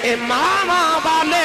اے ماما والے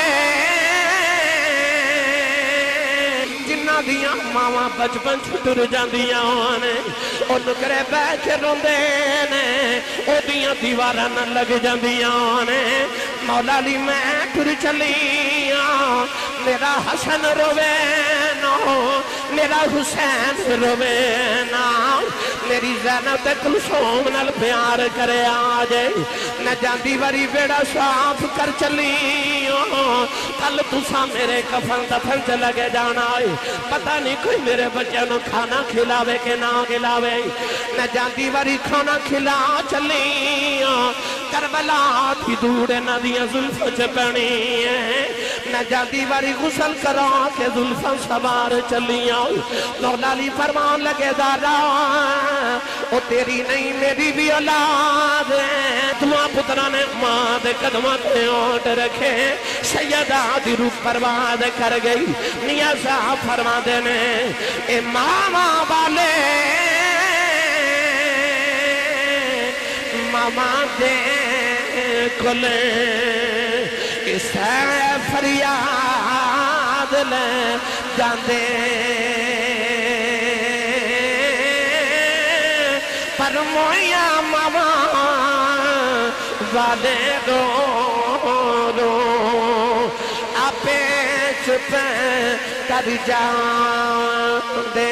جنہ دیاں ماما بچپن چھٹر جاندیاں نے او نکرے بیٹھ روندے نے او دیاں دیواراں نہ لگ جاندیاں نے مولا علی میں ٹر چلیاں میرا حسن روے نا میرا حسین روے نا میری زینب تے کلثوم نال پیار کرے آجے میں جاندی واری بیڑا صاف کر چلیاں کل تسا میرے کفن دفن چ لگے جانا ہے پتہ نہیں کوئی میرے بچوں نو کھانا کھلاوے کہ نہ کھلاوے میں جاندی واری کھانا کھلا چلیاں کربلا تھی دوڑے ندیاں زلفوں چ پڑی ہیں میں جاندی واری غسل کرا کے زلفوں سوار چلیاں مولا علی فرمان لگے دارا او تیری نہیں میری بھی اولاد ہے تمہاں پترہ نے ماں دے قدمہ تے اونٹ رکھے سیدہ دی روح پرواد کر گئی میاں صاحب فرما دینے اے ماما والے ماما دے کلے اسے فریاد لے جاندے پر مویا ماما والے رو رو آپے چھپے کر جاندے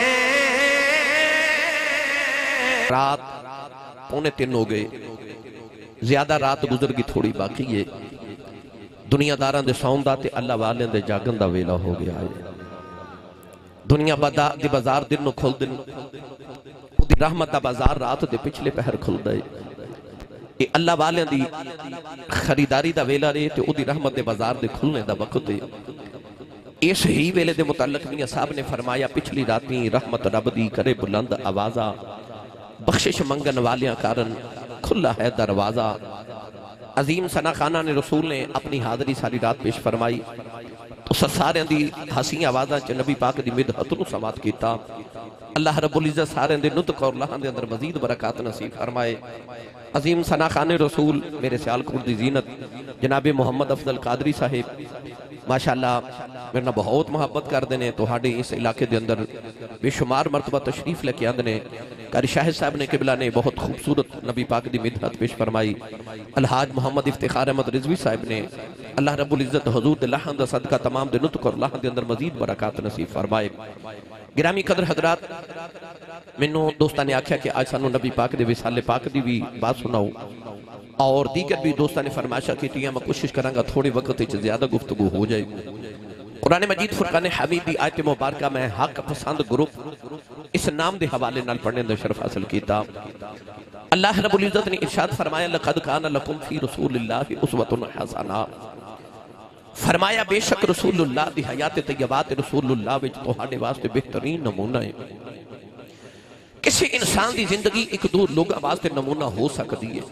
رات 2:45 ہو گئے زیادہ رات گزر گئی تھوڑی باقی ہے دنیا داران دے سون دا تے اللہ والیں دے جاگن دا ویلا ہو گیا ہے دنیا دی بازار دن نو کھل دن دی رحمت دا بازار رات دے پچھلے پہر کھل دے اے اللہ والیں دی خریداری دا ویلا رہے تے او دی رحمت دے بازار دے کھلنے دا وقت دے اس ہی ویلے دے متعلق میاں صاحب نے فرمایا پچھلی راتی رحمت رب دی کرے بلند آوازہ بخشش منگن والیاں کارن کھلا ہے دروازہ عظیم ثنا خانہ نے رسول نے اپنی حاضری ساری رات پیش فرمائی تو سارے دی حسین آوازاں چ نبی پاک دی مدحت نو سماعت کیتا اللہ رب العزت سارے دے نطق اور لہاں دے اندر مزید برکات نصیب فرمائے عظیم ثنا خان رسول میرے سیال کور دی زینت جناب محمد افضل قادری صاحب ماشاءاللہ میرے بہت محبت کر دینے تو ہاڑے اس علاقے دے اندر بے شمار مرتبہ تشریف لے کے آندنے قاری شاہد صاحب نے قبلہ نے بہت خوبصورت نبی پاک دی مدحت پیش فرمائی الحاج محمد افتخار احمد رضوی صاحب نے اللہ رب العزت حضور دے لحن دا صدقہ تمام دے نطق اور لحن دے اندر مزید برکات نصیب فرمائے گرامی قدر حضرات منو دوستان نے آکھیا کہ آج سانو نبی پاک دے وصال پاک دی بھی بات سناؤ اور دیگر بھی دوستان نے فرمائشہ کی تھی میں کوشش کروں گا تھوڑے وقت سے زیادہ گفتگو ہو جائے قرآن مجید فرقان حمید دی آیت مبارکہ میں حق پسند گروپ اس نام دے حوالے نال پڑھنے دے شرف حاصل کیتا اللہ رب العزت نے ارشاد فرمایا لقد کان لکم فی رسول اللہ اسوۃ حسنہ فرمایا بے شک رسول اللہ دی حیات طیبات رسول اللہ وچ تہاڈے واسطے بہترین نمونہ ہے کسی انسان دی زندگی ایک دو لوگاں واسطے نمونہ ہو سکتی ہے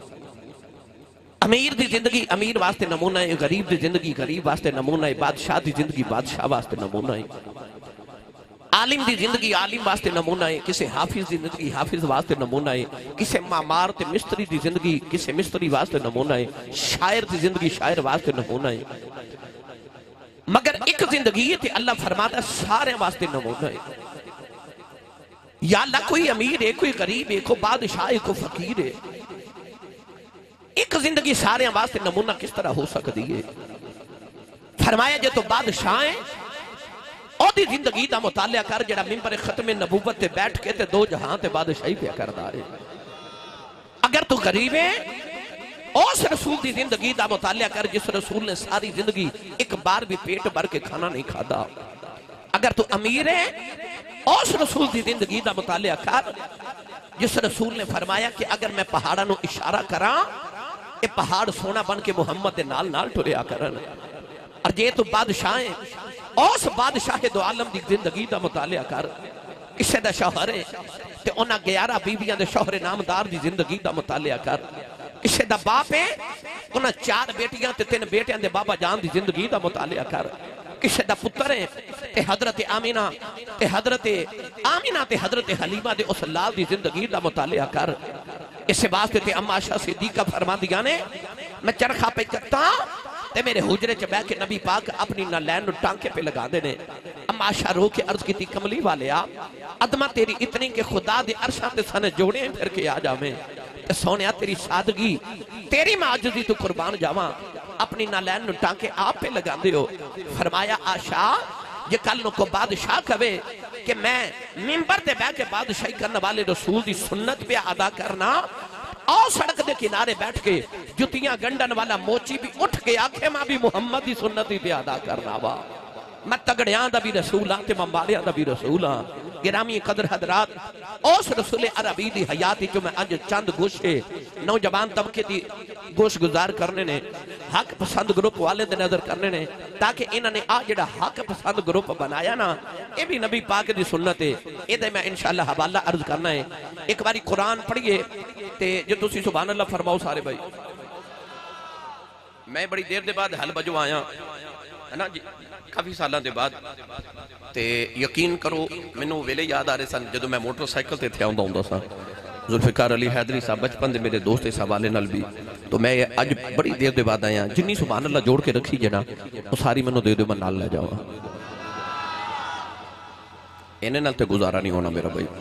امیر دی زندگی امیر واسطے نمونہ ہے غریب دی زندگی غریب واسطے نمونہ ہے بادشاہ دی زندگی بادشاہ واسطے نمونہ ہے عالم دی زندگی عالم واسطے نمونہ ہے کسے حافظ دی زندگی حافظ واسطے نمونہ ہے کسے معمار تے مستری دی زندگی کسے مستری واسطے نمونہ ہے شاعر دی زندگی شاعر واسطے نمونہ ہے مگر ایک زندگی ہے تے اللہ فرماتا سارے واسطے نمونہ ہے یا اللہ کوئی امیر ہے کوئی غریب ہے کوئی بادشاہ ہے کوئی فقیر ہے ایک زندگی سارے واسطے نمونہ کس طرح ہو سکتی ہے فرمایا جے تو بادشاہ ہیں اور دی زندگی دا مطالعہ کر جڑا ممبر ختم نبوت تے بیٹھ کے تے دو جہاں تے بادشاہی پہ کردا ہے اگر تو غریب ہے اس رسول دی زندگی دا مطالعہ کر جس رسول نے ساری زندگی ایک بار بھی پیٹ بھر کے کھانا نہیں کھادا اگر تو امیر ہے اس رسول دی زندگی دا مطالعہ کر جس رسول نے فرمایا کہ اگر میں پہاڑا نو اشارہ کراں اے پہاڑ سونا بن کے محمد دے نال نال ٹریا کرن اور جے تو بادشاہ ہیں اس بادشاہ دو عالم دی زندگی دا مطالعہ کر کسے دا شوہر ہے تے انہاں 11 بیویاں دے شوہر نامدار دی زندگی دا مطالعہ کر کسے دا باپ ہے انہاں 4 بیٹیاں تے 3 بیٹیاں دے بابا جان دی زندگی دا مطالعہ کر کسے دا پتر ہے تے حضرت آمینہ تے حضرت حلیمہ دے اس لال دی زندگی دا مطالعہ کر اس واسطے تے اما عائشہ صدیقہ فرما دیا نے میں چرخہ پہ کرتا تے میرے حجرے چ بیٹھ کے نبی پاک اپنی نالین نو ٹانکے پہ لگا دے نے. اما عائشہ رو کے عرض کی تھی کملی والیا عظمت تیری اتنی کہ خدا دے عرشاں تے سن جوڑے پھر کے آ جاویں. تے سونیا تیری سادگی تیری معجزی تو قربان جاواں اپنی نالین نو ٹانکے آپ پہ لگا دے ہو. فرمایا عائشہ یہ کل نو کو بادشاہ کہے کہ میں منبر تے بیٹھ کے بادشاہی کرنے والے رسول دی سنت پہ ادا کرنا اور سڑک دے کنارے بیٹھ کے جتیاں گنڈن والا موچی بھی اٹھ کے آنکھیں ماں بھی محمد دی سنتی پہ ادا کرنا وا. میں تگڑیاں دا بھی رسول ہاں تے ممبالیاں دا بھی رسول ہاں. گرامی قدر حضرات اس رسول عربی دی حیاتی جو میں اج چند گوشے نوجوان طبقے دی گوش گزار کرنے نے حق پسند گروپ والے دے نظر کرنے نے تاکہ انہوں نے آج جڑا حق پسند گروپ بنایا نا یہ بھی نبی پاک دی سنت ہے. یہ دے میں انشاءاللہ حوالہ عرض کرنا ہے. ایک باری قرآن پڑھئے تے جو تسی سبحان اللہ فرماؤ سارے بھائی. میں بڑی دیر دے بعد حل بجو آیا ہے نا جی کافی سالاں دے بعد تے یقین کرو مینوں ویلے یاد آ رہے سن جدوں میں موٹر سائیکل تے تھیا ہوندا سا. ذوالفقار علی حیدری صاحب بچپن دے میرے دوست اس حوالے نال بھی تو میں اج بڑی دیر دے بعد آیا جنی سبحان اللہ جوڑ کے رکھی جنا وہ ساری مینوں دے دیو میں نال لے جاواں. انہاں نال تے گزارا نہیں ہونا میرا بھائی.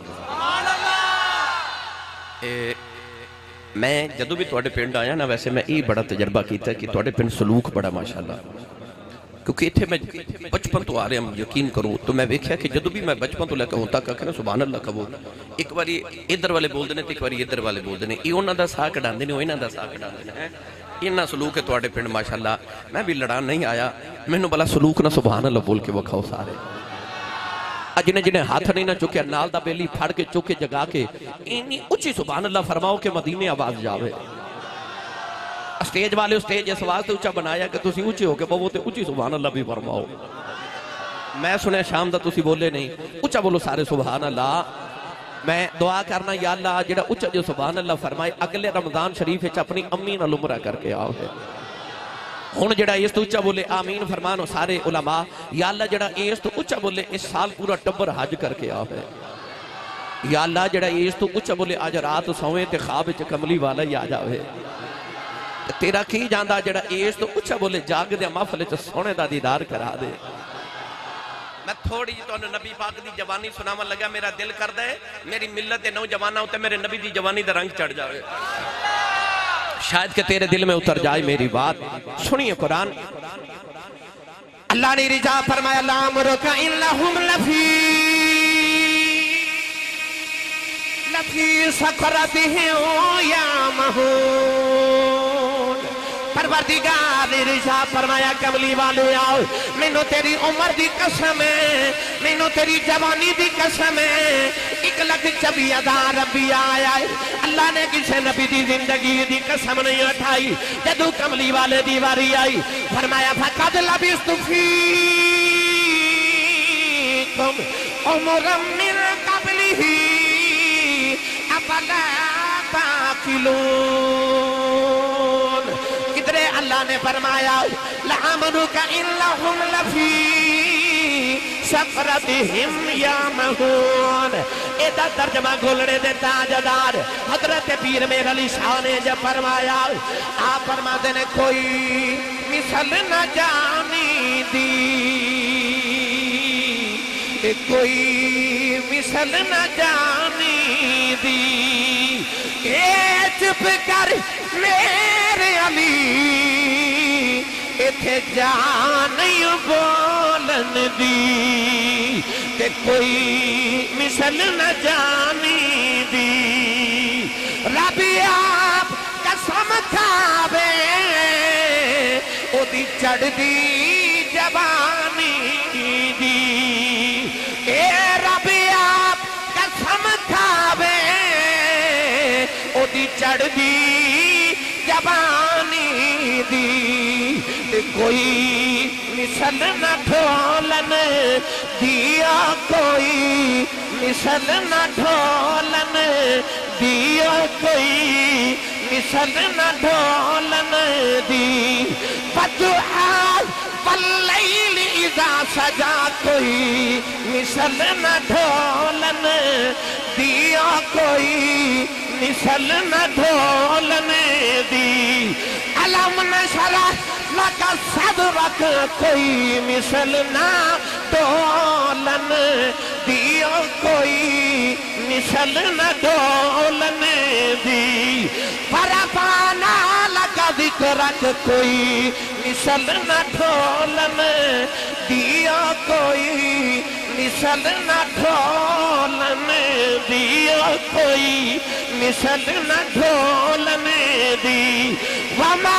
میں جدوں بھی تواڈے پنڈ آیا نا ویسے میں یہ بڑا تجربہ کیتا ہے کہ تواڈے پنڈ سلوک بڑا ماشاءاللہ کیونکہ اتھے میں بچپن تو آ رہے ہیں یقین کروں تو میں ویکھیا کہ جدوں بھی میں بچپن تو لے کے ہوں تک کہ نا سبحان اللہ کہو ایک باری ادھر والے بول دے نے تے ایک باری ادھر والے بول دے نے. یہ انہاں دا ساہ کڈاندے نے انہاں دا ساہ کڈاندے نے. انہاں سلوک ہے تواڈے پنڈ ماشاءاللہ. میں بھی لڑان نہیں آیا مینوں بلا سلوک نہ سبحان اللہ بول کے وکھاؤ سارے. جنہیں جنہیں ہاتھ نہیں نہ چکے نال دا بیلی پھڑ کے چکے جگا کے اینی اچھی سبحان اللہ فرماؤ کہ مدینے آواز جاوے. اسٹیج والے اسٹیج اس واسطے اچھا بنایا کہ تسی اچھے ہو کے بہو تے اچھی سبحان اللہ بھی فرماؤ. میں سنے شام دا تسی بولے نہیں اچھا بولو سارے سبحان اللہ. میں دعا کرنا یا اللہ جڑا اچھا جو سبحان اللہ فرمائے اگلے رمضان شریف اچھا اپنی امی نال عمرہ کر کے آؤ ہے. ہن جڑا اس تو اچھا بولے آمین فرمانو سارے علماء یا اللہ جڑا اس تو اچھا بولے اس سال پورا ٹبر حج کر کے آؤ ہے. یا اللہ جڑا اس تو اچھا بولے آج رات سوئیں تے خواب وچ کملی والا ہی آ جاوے. تیرا کی جاندا جڑا اس تو اچھا بولے جاگ دے محفل وچ سونے دا دیدار کرا دے. میں تھوڑی تو نبی پاک دی جوانی سناون لگا میرا دل کردا ہے میری ملت دے نوجواناں تے میرے نبی دی جوانی دا رنگ چڑھ جاوے. شاید کہ تیرے دل میں اتر جائے میری بات. سنیے قرآن اللہ نے رجا فرمایا لامرک انہم لفی سکرتہم یعمہون. پروردگار رجا فرمایا کملی والے آؤ مینوں تیری عمر دی قسم ہے مینوں تیری جوانی دی قسم ہے 1,24,000 ربی آیا ہے. اللہ نے کسی نبی دی زندگی دی قسم نہیں اٹھائی. جدو کملی والے دی واری آئی فرمایا فَقَدْ لَبِثْتُ فِيكُمْ عُمُرًا مِّن قَبْلِهِ أَفَلَا تَعْقِلُونَ. کدرے اللہ نے فرمایا لَعَمْرُكَ إِنَّهُمْ لَفِي سَكْرَتِهِمْ يَعْمَهُونَ. ایدہ ترجمہ گھلڑے دے تاجدار حضرت پیر میر علی شاہ نے جب فرمایا آپ فرماتے نے کوئی مثل نہ جانی دی کوئی مثل نہ جانی دی. اے چپ کر میرے علی ایتھے جان بولن دی کہ کوئی مثل نہ جانی دی. رب آپ قسم کھاوے او دی چڑھ دی جوانی دی. اے رب آپ قسم کھاوے او دی چڑھ دی جوانی دی. کوئی مثل نہ ڈھولن دیا کوئی مثل نہ ڈھولن دیا کوئی مثل نہ ڈھولن دی. فتحات واللیل اذا سجا کوئی مثل نہ ڈھولن دیا کوئی مثل نہ ڈھولن دی. علم نشرح لك صدرك کوئی مثل نہ ڈولن دی کوئی مثل نہ ڈولن دی فرفعنا لك ذکرک کوئی مثل نہ ڈولن دی کوئی مثل نہ ڈھولن دی کوئی مثل نہ ڈھولن دی وما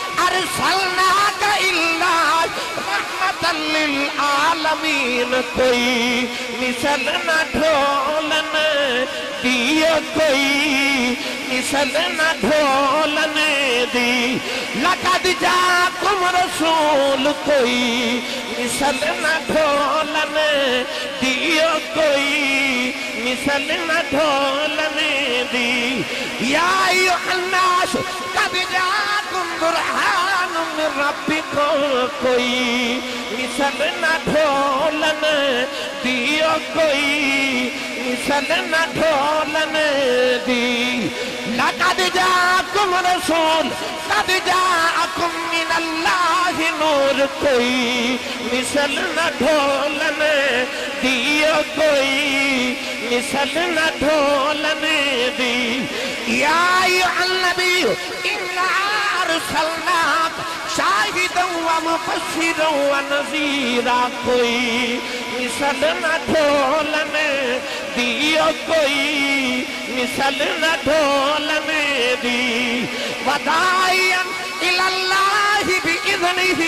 ارسلناک الا رحمتا للعالمین کوئی مثل نہ ڈھولن دی کوئی مثل نہ ڈھولن دی لقد جاکم رسول کوئی مثل نہ ڈھولن دی کوئی مثل نہ ڈھولن دی یا ایوہ الناس قد جاکم برہان من ربکم کوئی مثل نہ ڈھولن دی کوئی مثل نہ ڈھولن دی لقد جاکم رسول قد جاکم من اللہ نور کوئی مثل نہ ڈھولن دی کوئی مثل نہ ڈھولن دی یا ایوہ النبی انا ارسلناک شاہدا و مبشرا و نذیرا کوئی مثل نہ ڈھولن دی کوئی مثل نہ ڈھولن دی وداعیا الاللہ بإذنہ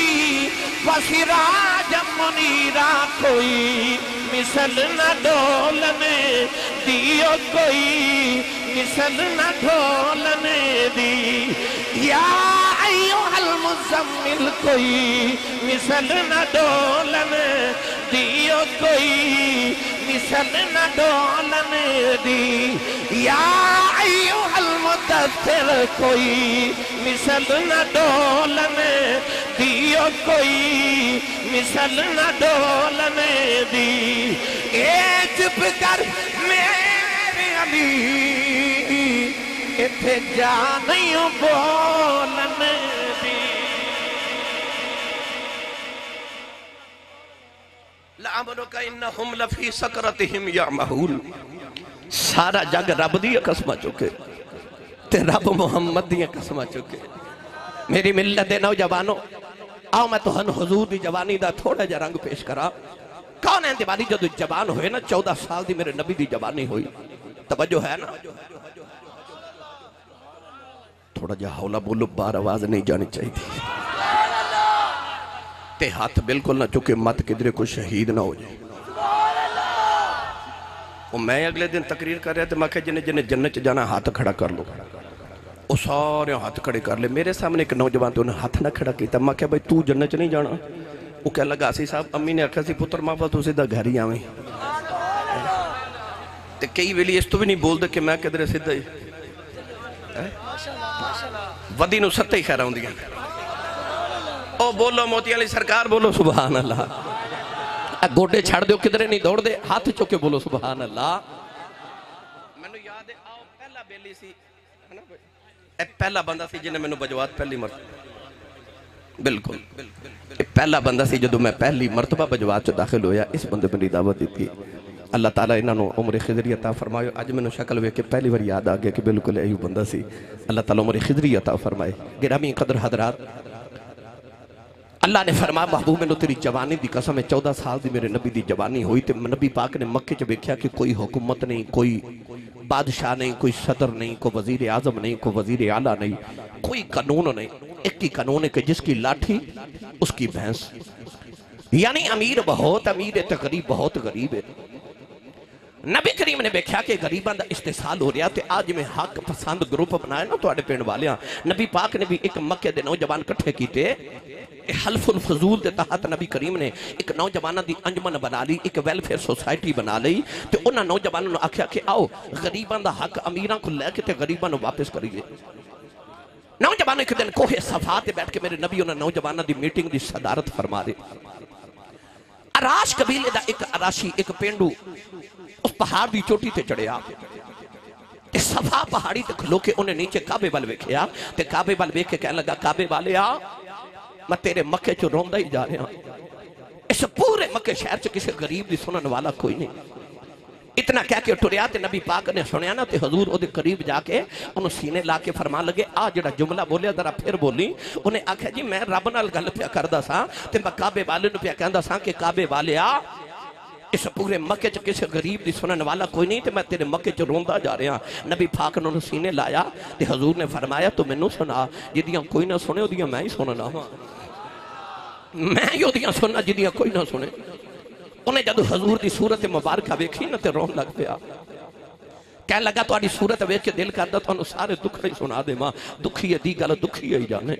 وسراجا منیرا کوئی مثل نہ ڈھولن دی کوئی مثل نہ ڈھولن دی یا ایوہ المزمل کوئی مثل نہ ڈھولن دی کوئی مثل نہ ڈھولن دی یا ایوہ المدثر کوئی مثل نہ ڈھولن دی کوئی مثل نہ ڈھولن دی اے چپ کر میرے علی اتھے جانیوں بولن دی لعمرک انہم لفی سکرتہم یعمہون سارا جگ رب دی قسمہ چکے تے رب محمد دی قسمہ چکے میری ملت دے نوجوانوں آؤ میں تو ہن حضور دی جوانی دا تھوڑا جا رنگ پیش کرا کون ہے دیوانی جو جوان ہوئے نا 14 سال دی میرے نبی دی جوانی ہوئی توجہ ہے نا تھوڑا جا حولا بولو بار آواز نہیں جانی چاہی تھی تے ہاتھ بالکل نہ چکے مت کدرے کو شہید نہ ہو جائے اور میں اگلے دن تقریر کر رہے تھے میں کہا جنہیں جنت جانا ہاتھ کھڑا کر لو وہ سارے ہاتھ کھڑے کر لے میرے سامنے ایک نوجوان تو انہیں ہاتھ نہ کھڑا کیتا میں کہا بھائی تو جنت نہیں جانا وہ کہہ لگا سی صاحب امی نے آکھا سی پتر مافا تو سیدھا گھر ہی آویں تے کئی ویلی اس تو بھی نہیں بول دے کہ میں کدرے سیدھا ہی ودی نو ستے ہی خیر آؤں دیا او بولو موتی علی سرکار بولو سبحان اللہ گوڑے چھڑ دیو کدرے نہیں دوڑ دے ہاتھ چوکے بولو سبحان اللہ میں نے یاد ہے آؤ پہلا بیلی سی پہلا بندہ سی جنہیں میں نے بجوات پہلی مرتبہ بالکل پہلا بندہ سی جدو میں پہلی مرتبہ بجوات چو داخل ہویا اس بندے میں نے دعوت دی تھی اللہ تعالیٰ انہوں نے عمر خضری عطا فرمائے آج میں نے شکل ہوئے کہ پہلی بار یاد آگیا کہ بالکل ایو بندہ سی اللہ تعالیٰ عمر خضری عطا فرمائے گرامی قدر حضرات اللہ نے فرمایا محبوب میں نے تیری جوانی دی قسم ہے 14 سال دی میرے نبی دی جوانی ہوئی تے نبی پاک نے مکہ چ دیکھا کہ کوئی حکومت نہیں کوئی بادشاہ نہیں کوئی صدر نہیں کوئی وزیر اعظم نہیں کوئی وزیر اعلیٰ نہیں کوئی قانون نہیں ایک ہی قانون ہے کہ جس کی لاٹھی اس کی بھینس یعنی امیر بہت امیر ہے تو غریب بہت غریب ہے نبی کریم نے بیکھا کہ غریبان دا استحصال ہو رہا تے آج میں حق پسند گروپ بنائے نا تو آڑے پینڈ والیاں نبی پاک نے بھی ایک مکہ دے نوجوان کٹھے کیتے حلف الفضول دے تحت نبی کریم نے ایک نوجوانہ دی انجمن بنا لی ایک ویلفیئر سوسائٹی بنا لی تے انہاں نوجوانوں نے آکھیا کہ آؤ غریبان دا حق امیران کو لے کے تے غریبان واپس کریے نوجوانوں ایک دن کوہ صفا تے بیٹھ کے میرے نبی انہاں نوجوانہ دی میٹنگ دی صدارت فرما دے اراش قبیلے دا ایک اراشی ایک پینڈو اس پہاڑ دی چوٹی تے چڑھے آ تے صفا پہاڑی تے کھلو کے انہیں نیچے کعبے وال ویکھیا تے کعبے وال ویکھ کے کہنے لگا کعبے والے آ میں تیرے مکے چ روندا ہی جا رہا اس پورے مکے شہر چ کسی غریب دی سنن والا کوئی نہیں اتنا کہہ کے ٹریا تے نبی پاک نے سنیا نا تے حضور او دے قریب جا کے انہوں سینے لا کے فرمان لگے آ جڑا جملہ بولیا ذرا پھر بولی انہیں آکھا جی میں رب نال گل پیا کردا سا تے میں کعبے والے نو پیا کہندا سا کہ کعبے والے آ اس پورے مکے چ کسی غریب دی سنن والا کوئی نہیں تے میں تیرے مکے چ روندا جا رہا نبی پاک نے سینے لایا تے حضور نے فرمایا تو مینوں سنا جدیاں کوئی نہ سنے اودیاں میں ہی سننا ہاں میں ہی اودیاں سننا جدیاں کوئی نہ سنے انہیں جدو حضور دی صورت مبارکہ ویکھی نہ تے رون لگ پیا کہنے لگا تو آڑی صورت ویکھ کے دل کردا تو انہوں سارے دکھ ہی سنا دے ماں دکھی ہے دی گل دکھی ہے جانے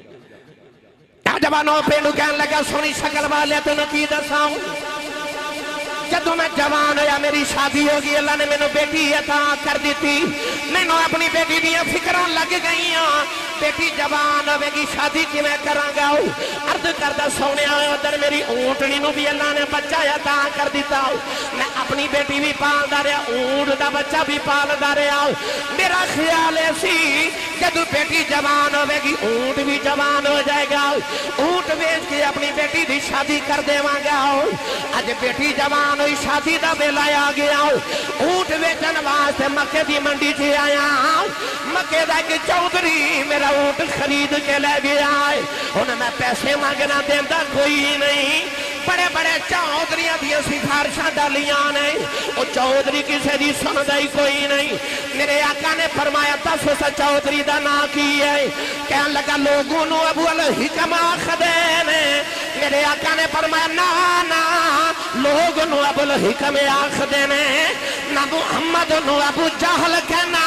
جوانوں پینڈو کہنے لگا سونی شکل والے تو نکی دساؤں جدو میں جوان ہویا میری شادی ہوگی اللہ نے میں نے بیٹی عطا کر دی تھی میں نے اپنی بیٹی دیا فکران لگ گئی ہوں بیٹی جوان ہوئے گی شادی کی میں کران گا عرض کردہ سونے آئے ادھر میری اونٹنی نو بھی اللہ نے بچہ عطا کر دیتا میں اپنی بیٹی بھی پال دا رہا اونٹ دا بچہ بھی پال دا رہا میرا خیال ایسی جدو بیٹی جوان ہوئے گی اونٹ بھی جوان ہو جائے گا اونٹ بیچ کے اپنی بیٹی بھی شادی کر دے گا آج بیٹی جوان ہوئی شادی دا بیلا آ گیا اونٹ بیچن واسطے مکے دی منڈی سے آیا مکے دا کہ چودھری میرا اونٹ خرید کے لے گیا ہے انہیں میں پیسے مانگنا دیندہ کوئی نہیں بڑے بڑے چودھریاں دیا سفارشاں ڈالیاں نہیں وہ چودھری کسے دی سندائی کوئی نہیں میرے آقا نے فرمایا تھا سوسا چودھری دا نا کی ہے کہنے لگا لوگوں نو ابو الحکم آخدینے میرے آقا نے فرمایا نا لوگوں نو ابو الحکم آخدینے نا محمد نو ابو جہل کہنا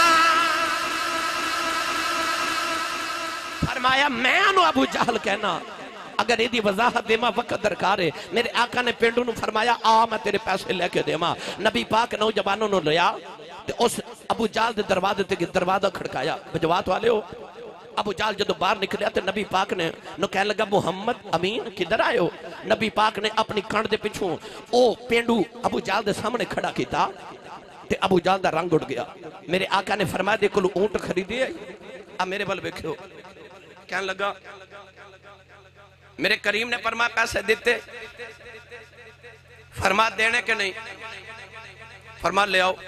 فرمایا میں انہوں ابو جہل کہنا اگر یہ دی وضاحت دے ماں وقت درکار ہے میرے آقا نے پینڈوں نے فرمایا آ میں تیرے پیسے لے کے دے ماں نبی پاک نوجوانوں نے لیا اس ابو جہل دے دروازے تے دروازہ کھڑکایا بجوات والے ہو ابو جہل جدو باہر نکلیا تے نبی پاک نے نو کہنے لگا محمد امین کدھر آئے ہو نبی پاک نے اپنی کانڈ دے پچھوں او پینڈو ابو جہل دے سامنے کھڑا کیتا تے ابو جہل دا رنگ اڑ گیا میرے آقا نے فرمایا دے کلو اونٹ خریدی ہے اب میرے بل بیکھو کہنے لگا میرے کریم نے فرمایا پیسے دیتے فرما دینے کے نہیں فرما لے آؤ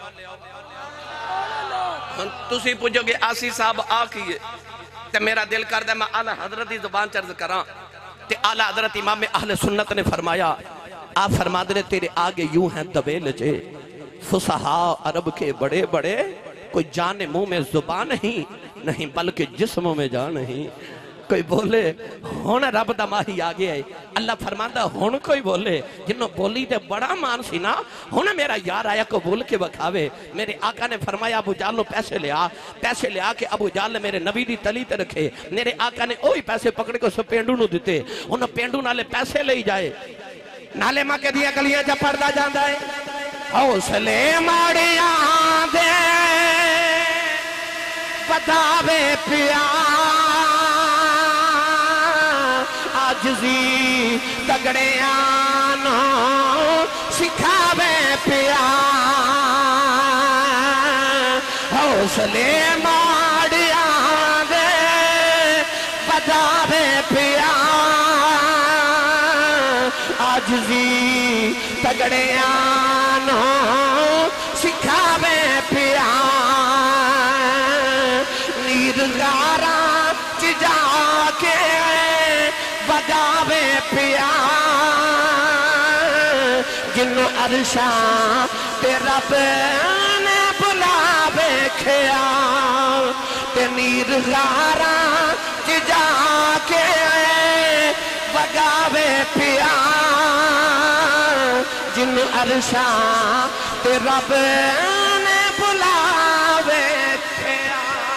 تُسی پوچھو گے آسی صاحب آ کیے تے میرا دل کر دے میں اعلی حضرتی زبان چرز کران تے اعلی حضرت امام اہل سنت نے فرمایا آپ فرما دے تیرے آگے یوں ہیں طویل جے فصحاء عرب کے بڑے بڑے کوئی جان منہ میں زبان نہیں بلکہ جسموں میں جان نہیں کوئی بولے ہون رب دا ماہی آگے ہے اللہ فرماندہ ہون کوئی بولے جنہوں بولی تے بڑا مان سی نا ہون میرا یار آیا کو بول کے بکھاوے میرے آقا نے فرمایا ابو جہل نو پیسے لے آ کے ابو جہل نے میرے نبی دی تلی تے رکھے میرے آقا نے اوہی پیسے پکڑ کے سو پینڈو نو دیتے انہوں پینڈو نالے پیسے لے جائے نالے ماں کے دیا گلیاں جا پردہ جاندہ ہے حوصلے ماڑیاں دے بتاوے پیا آجزی تگڑیاں سکھاوے پیا حوصلے ماڑیاں دے بتاوے پیا آجزی تگڑیاں سکھاوے پیا نیر غارہ چجا کے بگاوے پیا جنو عرشاں تے رب نے بلاوے کھیا تے نیر غارہ چجا کے بگاوے پیا جنو عرشاں تے رب نے بلاوے کھیا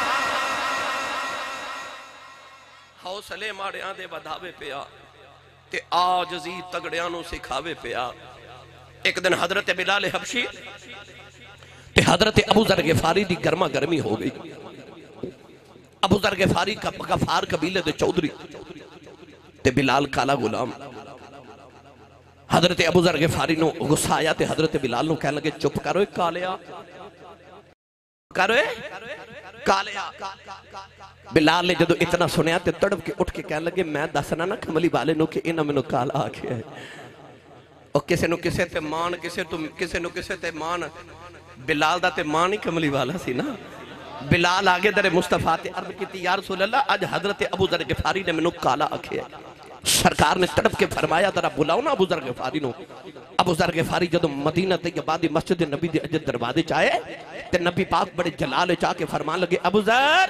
حوصلے ماڑیاں دے بدھاوے پیا تے آجزی تگڑیاں نو سکھاوے پیا ایک دن حضرت بلال حبشی تے حضرت ابو ذر غفاری دی گرما گرمی ہو گئی ابو ذر غفاری کا غفار قبیلے دے چودھری تے بلال کالا غلام حضرت ابو ذر غفاری نو غصہ آیا تے حضرت بلال نو کہنے لگے چپ کرو ایک کالیا کرے کالیا بلال نے جدو اتنا سنیا تے تڑپ کے اٹھ کے کہنے لگے میں دسنا نا کملی والے نو کہ انہاں مینوں کالا آکھیا ہے اور کسے نو کسے تے مان کسے نو کسے تے مان بلال دا تے مان ہی کملی والا سی نا بلال آگے در مصطفیٰ تے عرض کیتی یا رسول اللہ آج حضرت ابو ذر غفاری نے مینوں کالا آکھیا ہے سرکار نے تڑپ کے فرمایا ذرا بلاؤ نا ابو ذر غفاری نو ابو ذر غفاری جدو مدینہ طیبہ دی مسجد نبی دی اجد دروازے چاہے تے نبی پاک بڑے جلال چاہ کے فرمان لگے ابو ذر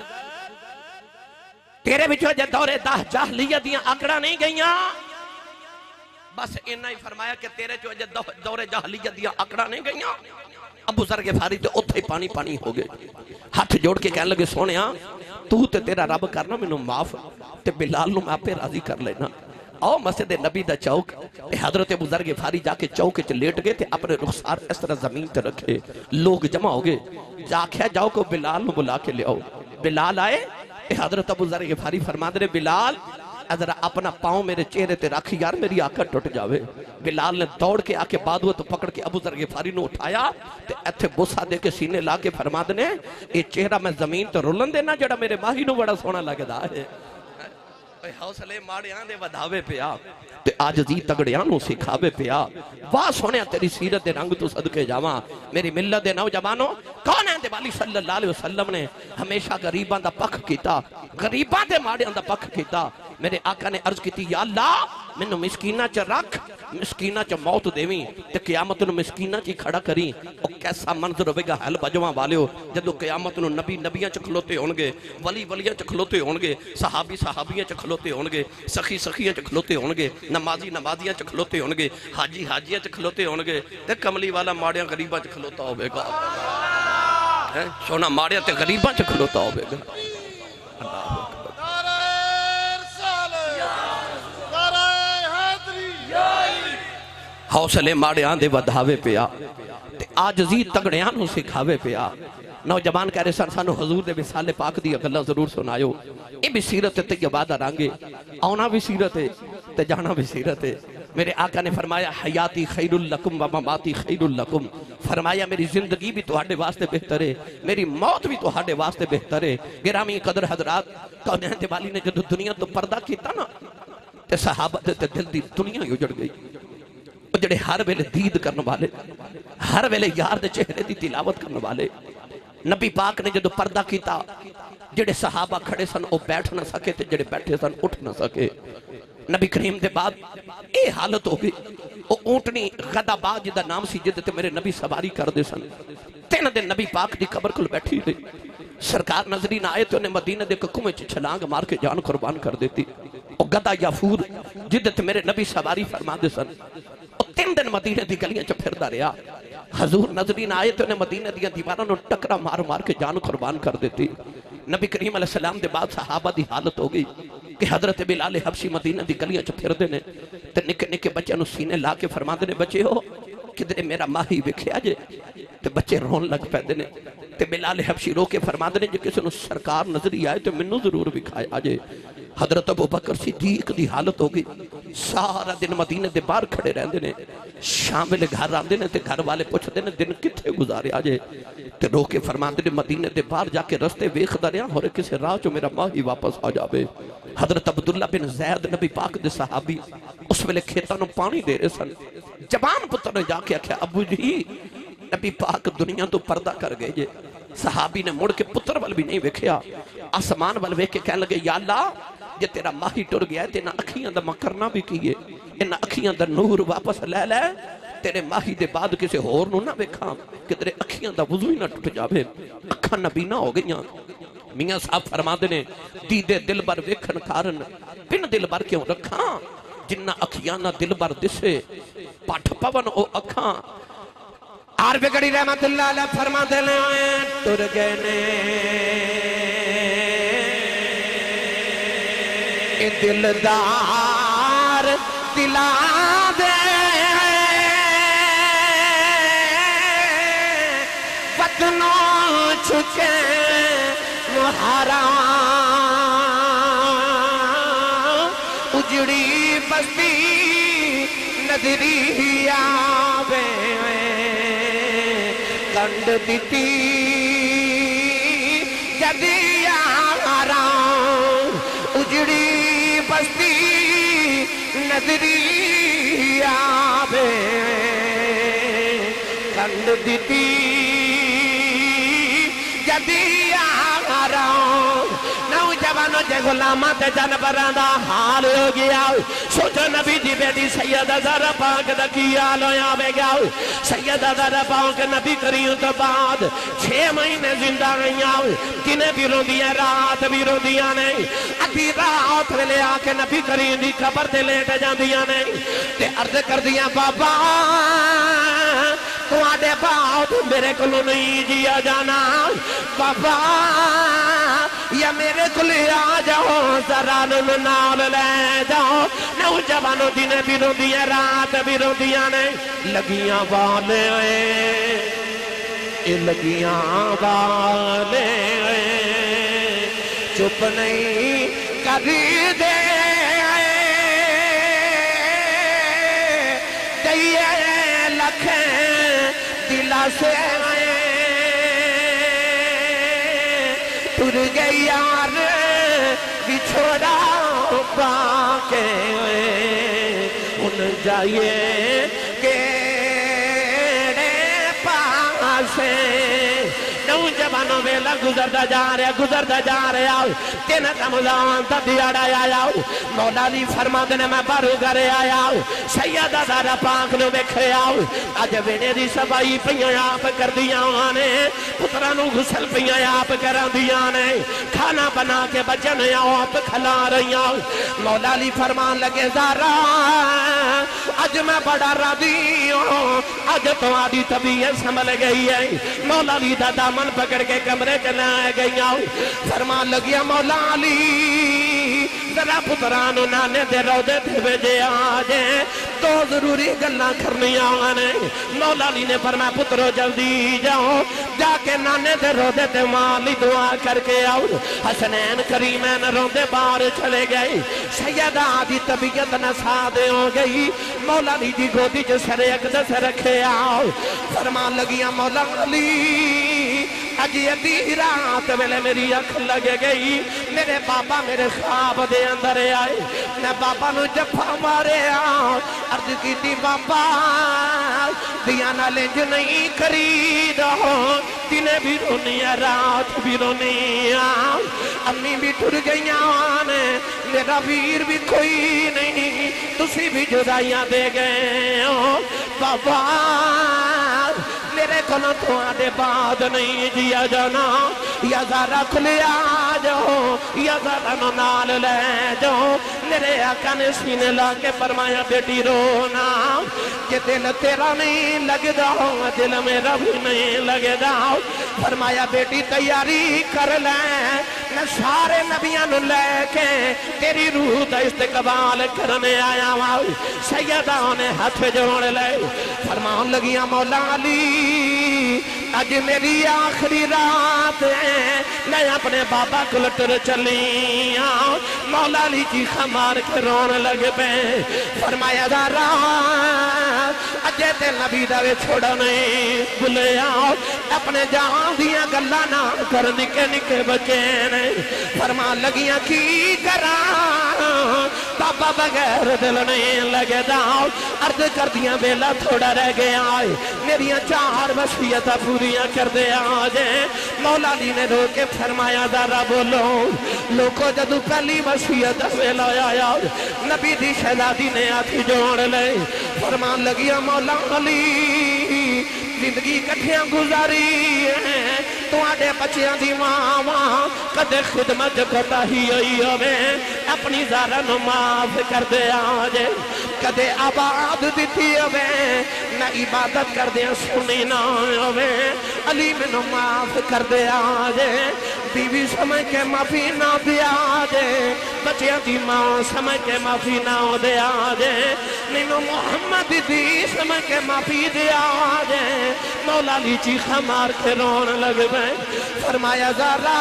تیرے بچوں جے دور جاہلیت دیاں آکڑا نہیں گئیاں بس انہا ہی فرمایا کہ تیرے جو دور جاہلیت دیاں آکڑا نہیں گئیاں ابو ذر غفاری تے اتھے پانی پانی ہو گئے ہاتھ جوڑ کے کہنے لگے سونیا تو تے تیرا رب کرنا میں نو معاف تے بلال نو میں پہ راضی کر لینا آؤ مسجد نبی دا چوک حضرت ابو ذر غفاری جا کے چوک چ لیٹ گئے تے اپنے رخسار اس طرح زمین تے رکھے لوگ جمع ہو گئے جا کھیا جاؤ کو بلال نو بلا کے لے آؤ بلال آئے حضرت ابو ذر غفاری فرما دے بلال ذرا اپنا پاؤں میرے چہرے تے رکھ یار میری آنکھ ٹوٹ جاوے بلال نے دوڑ کے آکے بادوہ تو پکڑ کے ابو ذر غفاری نو اٹھایا تے ایتھے بوسا دے کے سینے لا کے فرما دے اے چہرہ میں زمین تے رولن دینا جڑا میرے ماہی نو بڑا سونا لگدا ہے حوصلے ماڑیاں دے ودھاوے پیا تے عاجزی تگڑیاں نو سکھاوے پیا واہ سونیا تیری سیرت دے رنگ تو صدقے جاواں میری ملت دے نوجوانوں کون ہے والی صلی اللہ علیہ وسلم نے ہمیشہ غریباں دا پکھ کیتا غریباں دے ماڑیاں دا پکھ کیتا میرے آقا نے عرض کیتی یا اللہ مینوں مسکینہ چ رکھ مسکینہ چ موت دیویں تے قیامت نو مسکینہ چ کھڑا کریں او کیسا منظر ہوے گا حل بجواں والیو جدو قیامت نو نبی نبیاں چ کھلوتے ہون گے ولی ولیاں چ کھلوتے ہون گے صحابی صحابیاں چ کھلوتے ہون گے سخی سخیاں چ کھلوتے ہون گے نمازی نمازیاں چ کھلوتے ہون گے حاجی حاجیاں چ کھلوتے ہون گے تے کملی والا ماڑیاں غریباں چ کھلوتا ہوے گا سونا ماڑیاں تے غریباں چ کھلوتا ہوے گا اللہ حوصلے ماڑیاں دے ودھاوے پیا تے عاجزی تگڑیاں نو سکھاوے پیا نوجوان کہہ رہے سن سانو حضور دے وصال پاک دی گلاں ضرور سنایو اے بھی سیرت طیبہ دا رنگ آنا بھی سیرت ہے تے جانا بھی سیرت ہے میرے آقا نے فرمایا حیاتی خیر لکم و مماتی خیر لکم فرمایا میری زندگی بھی تہاڈے واسطے بہتر ہے میری موت بھی تہاڈے واسطے بہتر ہے گرامی قدر حضرات کونین دے والی نے جدو دنیا تو پردہ کیتا نا تے صحابہ تے دل دی دنیا ہی اجڑ گئی جڑے ہر ویلے دید کرنے والے ہر ویلے یار دے چہرے دی تلاوت کرنے والے نبی پاک نے جدو پردہ کیتا جڑے صحابہ کھڑے سن او بیٹھ نہ سکے تے جڑے بیٹھے سن اٹھ نہ سکے نبی کریم دے بعد اے حالت ہو گئی او اونٹنی غدا باغ جدا نام سی جدے تے میرے نبی سواری کر دے سن 3 دن نبی پاک دی قبر کل بیٹھی رہی سرکار نظری نہ آئے تو انہیں مدینہ دے ککویں چھلانگ مار کے جان قربان کر دیتی او غدا یافور جدے تے میرے نبی سواری فرما دے سن 3 دن مدینہ دی گلیاں چ پھردا رہیا حضور نظرین آئے تو انہیں مدینہ دیا دیواراں نو ٹکرا مار مار کے جان قربان کر دیتی نبی کریم علیہ السلام دے بعد صحابہ دی حالت ہو گئی کہ حضرت بلال حبشی مدینہ دی گلیاں چ پھردے نے تے نکے نکے بچے نو سینے لا کے فرماندے نے بچے ہو کدھر میرا ماہی وکھیا جے تے بچے رون لگ پیندے نے تے بلال حبشی رو کے فرماندے نے جے کسے نو سرکار نظری آئے تے منوں ضرور وکھایا جے حضرت ابو بکر صدیق دی حالت ہو گئی سارا دن مدینہ دے باہر کھڑے رہندے نے شام ویلے گھر آندے نے تے گھر والے پوچھدے نے دن کتھے گزارے آجے تے رو کے فرماندے نے مدینہ دے باہر جا کے رستے ویکھدا رہیا ہور کسے راہ چوں میرا ماہی واپس آ جاوے حضرت عبداللہ بن زید نبی پاک دے صحابی اس ویلے کھیتاں نو پانی دے رہے سن جوان پتر نے جا کے آکھیا ابو جی نبی پاک دنیا تو پردہ کر گئے جے صحابی نے مڑ کے پتر وال بھی نہیں ویکھیا آسمان وال ویکھ کے کہنے لگے یا اللہ جے تیرا ماہی ٹر گیا ہے تینا اکھیاں دا مکرنا بھی کیے انہا اکھیاں دا نور واپس لے لے تیرے ماہی دے بعد کسے ہور نو نہ ویکھاں کہ تیرے اکھیاں دا وضو ہی نہ ٹوٹ جاوے اکھاں نبینہ ہو گئیاں میاں صاحب فرما دینے دیدے دل بر ویکھن کارن پن دل بر کیوں رکھاں جنہ اکھیاں نہ دل بر دسے پاٹھ پون او اکھاں عارف گڑی رحمت اللہ علیہ فرما دینے ٹر گئے نے دلدار دلا دے وطنوں چھکے محرام اجڑی بستی نظری آوے کنڈ دیتی جدی یاراں اجڑی بستی نظری آوے کنڈ دیتی جدی یاراں نوجوانوں جے غلاماں تے جانوراں دا حال ہو گیا سوچو نبی دی بیٹی سیدہ زہرا پاک دا کی حال ہویا بے گیا سیدہ زہرا پاک نبی کریم تو بعد 6 مہینے زندہ گئیاں دنے بھی روندیاں رات بھی روندیاں نہیں ادھی رات ویلے آ کے نبی کریم دی قبر تے لیٹ جاندیاں نہیں تے عرض کردیاں بابا تواڈے بعد میرے کولوں نہیں جیا جانا بابا یا میرے کلے آ جاؤ ذرا نال لے جاؤ نوجوانوں دنے بھی روندیاں رات بھی روندیاں نے لگیاں والے اے لگیاں والے چپ نہیں کری دے دئیے لکھیں دلا سے ٹر گئی یار بچھوڑا پاکے ان جائیے کیڑے پاسے نوجوانوں ویلا گزردا جا رہا تین رمضان تا دیاڑا آیا مولا علی فرماندے نے میں باہروں گھر آیا سیدہ زہرا پاک نو ویکھیا اج ویڑے دی صفائی پیاں آپ کردیاں نے پتراں نو غسل پیاں آپ کراندیاں نے کھانا بنا کے بچن آپ کھلا رہیاں مولا علی فرمان لگے زہرا اج میں بڑا راضی ہوں اج تمہاری طبیعت سنبھل گئی ہے مولا علی دا دامن پکڑ کے کمرے کے لائے گئیاں فرمان لگیا مولا علی ذرا پترانو نانے دے روضے دے بجے آجے تو ضروری گلنا کرنیاں نے مولا علی نے فرمایا پترو جلدی جاؤ جا کے نانے دے روضے دے مالی دعا کر کے آؤ حسنین کریمین روندے باہر چلے گئے سیدہ دی طبیعت نسادے ہو گئی مولا علی دی گودی جو سر اقدس رکھے آؤ فرمان لگیا مولا علی اجی ادھی رات ویلے میری اکھ لگ گئی میرے بابا میرے خواب دے اندر آئے میں بابا نو جفا مارے عرض کی تھی بابا دیانا لنج نہیں خریدا دنے بھی رونی رات بھی رونی امی بھی ٹر گئیاں نے میرا ویر بھی کوئی نہیں تسی بھی جدائیاں دے گئے ہو بابا میرے کلوں تو آدھے بعد نہیں جیا جانا یا زہرا کھلے آ جاؤ یا زہرا نو نال لے جاؤ میرے آقا نے سینے لا کے فرمایا بیٹی رونا کہ دل تیرا نہیں لگ جاؤ دل میرا بھی نہیں لگ جاؤ فرمایا بیٹی تیاری کر لیں میں سارے نبیاں نو لے کے تیری روح دا استقبال کرنے آیا ہوں سیدہ نے ہاتھ جوڑ لے فرمان لگیاں مولا علی اج میری آخری رات ہے میں اپنے بابا کو لٹر چلی مولا علی جی خمار کے رون لگ پہ فرمایا زہرا اجے تے نبی دے چھوڑا نہیں بھولے آؤ اپنے جان دیاں گلاں نہ کر نکے نکے بچے نے فرمان لگیاں کی کراں بابا بغیر دل نہیں لگے داؤ عرض کر دیاں بیلا تھوڑا رہ گیا میریاں 4 وصیتاں پوریاں کر دے آجے مولا علی نے رو کے فرمایا زہرا بولو لوگوں جدو پہلی وصیت بیلا آیا نبی دی شہزادی نے ہاتھ جوڑ لے فرمان لگیا مولا علی زندگی کٹھیاں گزاری ہے تو آڈے بچیاں دی ماں کدے خدمت کوتا ہی ہوئی ہوئے اپنی زہرا نو معاف کر دے آجے کدے آباد دیتی ہوئے نہ عبادت کر دے سنی نہ ہوئے علی میں نو معاف کر دے آجے بیوی سمجھ کے معافی نہ دیا آجے بچیاں دی ماں سمجھ کے معافی نہ دے آجے نینو محمد دی سمجھ کے معافی دیا آجے مولا علی چیخا مار کے رون لگ بے فرمایا زہرا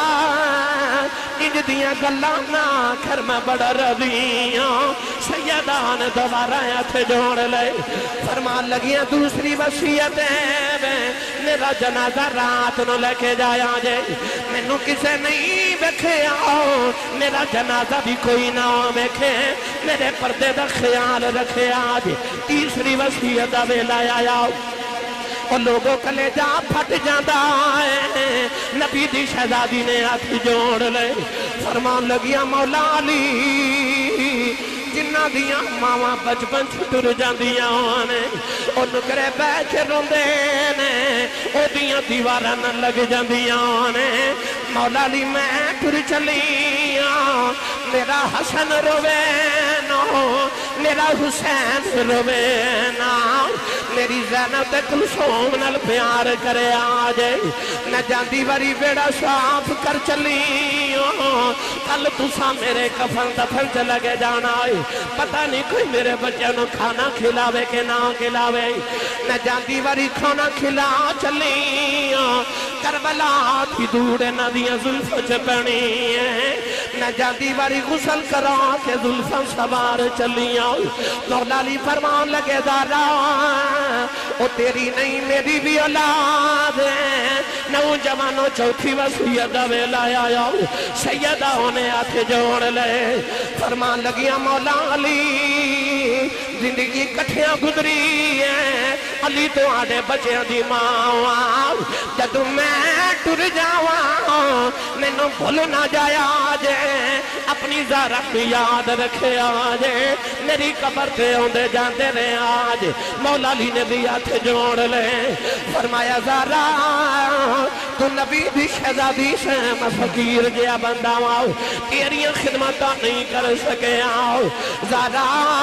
انج دیاں گلاں نہ کر میں بڑا رضیاں سیدہ نے دوبارہ ہاتھ جوڑ لے فرمان لگیاں دوسری وصیت ہے میرا جنازہ رات نو لے کے جایا جے مینوں کسی کسے نہیں ویکھیا میرا جنازہ بھی کوئی نہ ویکھے میرے پردے دا خیال رکھے آج تیسری وصیت دا ویلا آیا اور لوگوں کلے جا پھٹ جاندہ ہے نبی دی شہزادی نے ہاتھ جوڑ لے فرمان لگیا مولا علی جنہ دیاں ماما بچپن چھٹر جاندیاں نے اور نکرے بیٹھے روندے نے او دیاں دیواراں نہ لگ جاندیاں نے مولا علی میں ٹر چلیاں میرا حسن روے نا میرا حسین روے نا میری زینب تے کلثوم نال پیار کرے آجے نہ جاندی واری بیڑا صاف کر چلیاں کل تسا میرے کفن دفن چ لگے جانا ہے پتہ نہیں کوئی میرے بچوں نے کھانا کھلاوے کہ نہ کھلاوے نہ جاندی واری کھانا کھلا چلیاں کربلا تھی دوڑے ندیاں زلف چپنی ہیں نہ جاندی واری غسل کرا کے زلفاں سوار چلیاں مولا علی فرمان لگے دارا او تیری نہیں میری بھی اولاد ہے نوجوانوں چوتھی وصیت دا ویلا آیا سیدہ ہونے ہاتھ جوڑ لے فرمان لگیا مولا علی زندگی کٹھیاں گزری ہے علی تو آڑے بچیاں دی ماں جدو میں ٹر جاواں مینوں بھول نہ جایا جے اپنی زہرا کی یاد رکھے آجے میری قبر تے ہوندے جاندے رہے آج مولا علی نے بھی ہاتھ جوڑ لے فرمایا زہرا تو نبی دی شہزادی سے میں فقیر گیا بندہ آؤ تیریاں خدمتاں نہیں کر سکے آؤ زہرا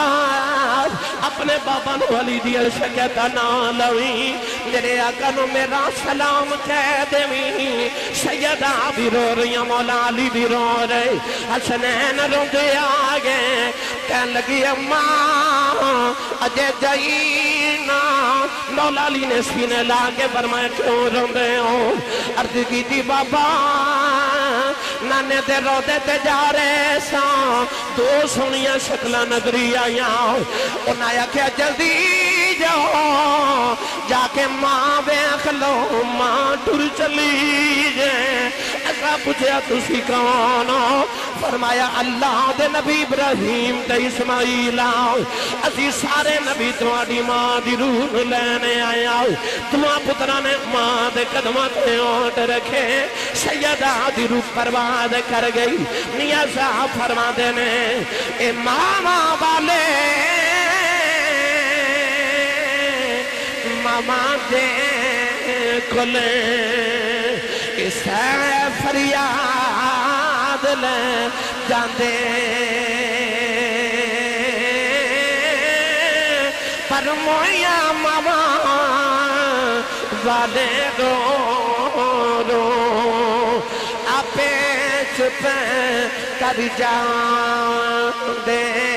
اپنے بابا نو علی دی شکیتا نہ لوی میرے آقا نو میرا سلام کہہ دیوی سیدہ بھی رو رہی مولا علی بھی رو رہے حسنین رو دے آگے کہن لگی اماں اجے جائینا مولا علی نے سینے لاغے فرمائے کیوں رو دے ہوں عرض کی تھی بابا نانے دے رو دے تے جا رہے ساں دو سنیاں شکلہ نظری آیاں انہایا کیا جلدی جاؤ جا کے ماں بیخ لو ماں ٹر چلی جائیں ایسا پوچھیا تسی کون ہو فرمایا اللہ دے نبی ابراہیم تے اسماعیل آؤ اسی سارے نبی تمہاری ماں دی روح لینے آیا تمہاں پترہ نے ماں دے قدمہ تے اوٹ رکھے سیدہ دی روح پرواد کر گئی نیازہ فرما دینے اے ماما والے ماما دے کھلے اسے فریاد لے جاندے پر مویا ماما والے رو رو آپے چھپے کر جاندے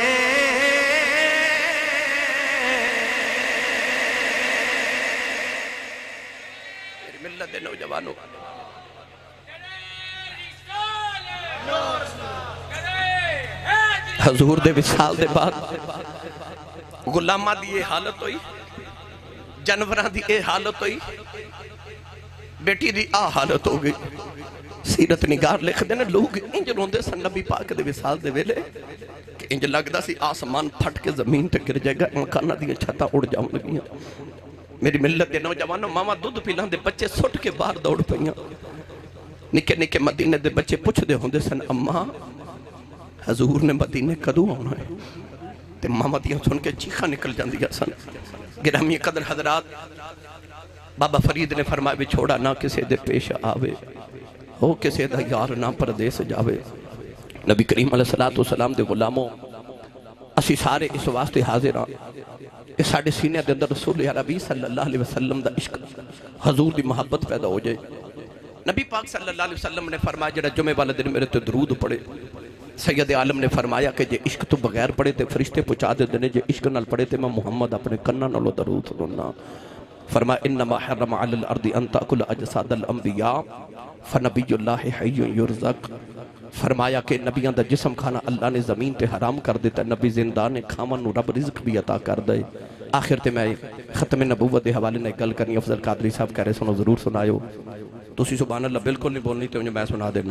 نوجوانوں حضور دے وصال دے بعد غلامہ دی اے حالت ہوئی جانوراں دی اے حالت ہوئی بیٹی دی آ حالت ہو گئی سیرت نگار لکھ دینا لوگ انج روندے سن نبی پاک دے وصال دے ویلے کہ انج لگدا سی آسمان پھٹ کے زمین تے گر جائے گا مکانہ دی چھتا اڑ جاؤں لگیاں میری ملت دے نوجوانوں ماما دودھ پیلان دے بچے سٹ کے باہر دوڑ پئیاں نکے نکے مدینے دے بچے پوچھ دے ہوندے سن اماں حضور نے مدینے کدوں آنا ہے تے ماما دیاں سن کے چیخاں نکل جاندیاں سن گرامی قدر حضرات بابا فرید نے فرمایا بھی چھوڑا نہ کسے دے پیش آوے ہو کسے دا یار نہ پردیس جاوے نبی کریم علیہ السلام دے غلاموں اسی سارے اس واسطے حاضر ہاں اس ساڑھے سینے دے اندر رسول عربی صلی اللہ علیہ وسلم دا عشق حضور دی محبت پیدا ہو جائے نبی پاک صلی اللہ علیہ وسلم نے فرمایا جڑا جمعہ والے دن میرے تے درود پڑے سید عالم نے فرمایا کہ جے عشق تو بغیر پڑے تے فرشتے پہنچا دے دینے جے عشق نال پڑے تے میں محمد اپنے کنہ نالو درود سننا فرمایا انما حرم علی الارض ان تاکل اجساد الانبیاء فنبی اللہ حی یرزق فرمایا کہ نبیاں دا جسم کھانا اللہ نے زمین تے حرام کر دیتا نبی زندہ نے کھامن نو رب رزق بھی عطا کر دے آخر تے میں ختم نبوت دے حوالے نے گل کرنی افضل قادری صاحب کہہ رہے سنو ضرور سنائیو تسی سبحان اللہ بالکل نہیں بولنی تو میں سنا دینا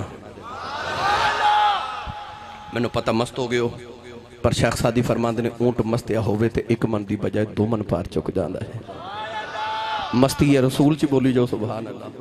میں نے پتہ مست ہو گئے ہو پر شیخ سادی فرماندے نے اونٹ مستیا ہوئے تے ایک من دی بجائے 2 من پار چک جاندہ ہے مستی رسول چی بولی جو سبحان اللہ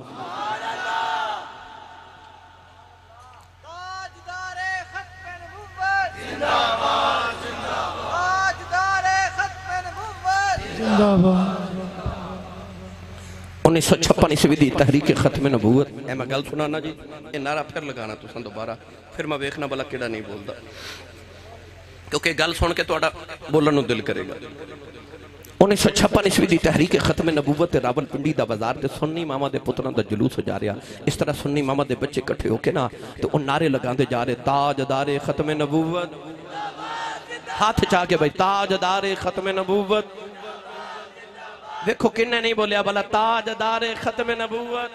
انیس سو 56 عیسوی دی تحریک ختم نبوت اے میں گل سنانا جی یہ نعرہ پھر لگانا تو سن دوبارہ پھر میں ویکھنا بلا کیڑا نہیں بولدا کیونکہ گل سن کے تہاڈا بولن نو دل کرے گا 1956 عیسوی دی تحریک ختم نبوت راول پنڈی دا بازار تے سنی ماما دے پتراں دا جلوس جا رہا اس طرح سنی ماما دے بچے کٹھے ہو کے نا تو ان نعرے لگاندے جا رہے تاجدار ختم نبوت ہاتھ چاہ کے بھائی تاجدار ختم نبوت دیکھو کنے نہیں بولیا بلا تاجدار ختم نبوت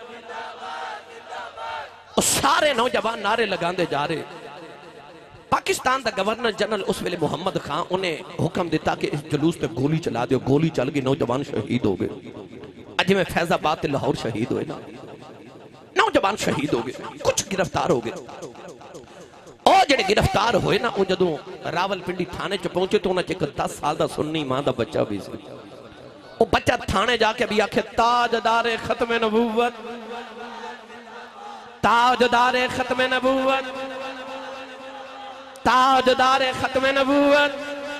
اور سارے نوجوان نعرے لگاندے جا رہے پاکستان دا گورنر جنرل اس ویلے محمد خان انہیں حکم دیتا کہ اس جلوس تے گولی چلا دیو گولی چل گئی نوجوان شہید ہو گئے اجی میں فیض آباد تے لاہور شہید ہوئے نا نوجوان شہید ہو گئے کچھ گرفتار ہو گئے اور جڑے گرفتار ہوئے نا وہ جدوں راول پنڈی تھانے چ پہنچے تو انہیں ایک 10 سال دا سنی ماں دا بچہ بھی سی وہ بچہ تھانے جا کے بھی آکھے تاجدار ختم نبوت تاجدار ختم نبوت تاجدار ختم نبوت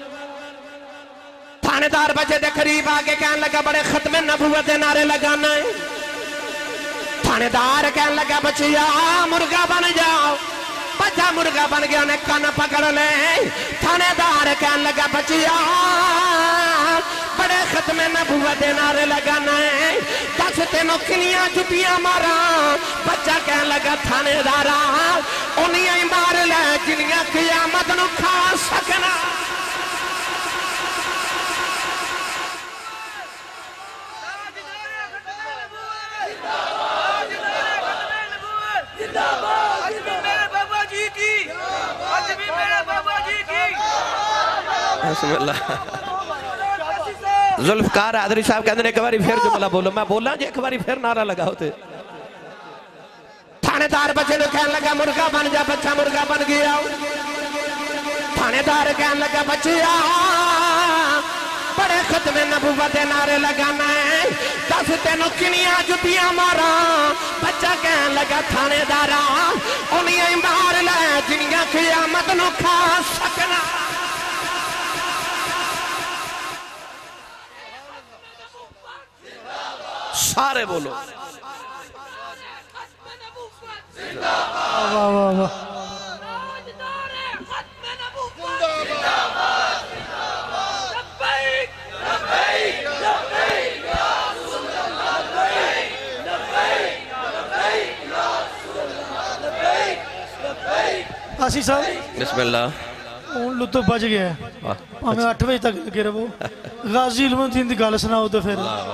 تھانے دار بچے دے قریب آگے کہنے لگا بڑے ختم نبوت دے نعرے لگانا ہے تھانے دار کہنے لگا بچیا مرغا بن جاؤ بچہ مرغا بن گیا انہیں کان پکڑ لے تھانے دار کہنے لگا بچیا بڑے ختم نبوت دے نعرے لگانا ہے 10 تینوں کنیاں جتیاں مارا بچہ کہنے لگا تھانے دارا انہیں ہی مار لے جنیاں قیامت نو کھا سکنا بسم اللہ ذوالفقار حضری صاحب کہتے ہیں ایک باری پھر جملہ بولو میں بولا جی ایک باری پھر نعرہ لگا ہوتے تھانے دار بچے تو کہنے لگا مرغا بن جا بچہ مرغا بن گیا تھانے دار کہنے لگا بچیا بڑے ختم نبوت دے نعرے لگانا ہے 10 تینوں کنیاں جتیاں مارا بچہ کہنے لگا تھانے دارا انہیں ہی مار لے جنیاں قیامت نو کھا سکنا سارے بولو آسی صاحب بسم اللہ ان لطف بچ گیا ہے ہمیں 8 بجے تک لگے رہو غازی علم الدین دی گال سناؤ تو پھر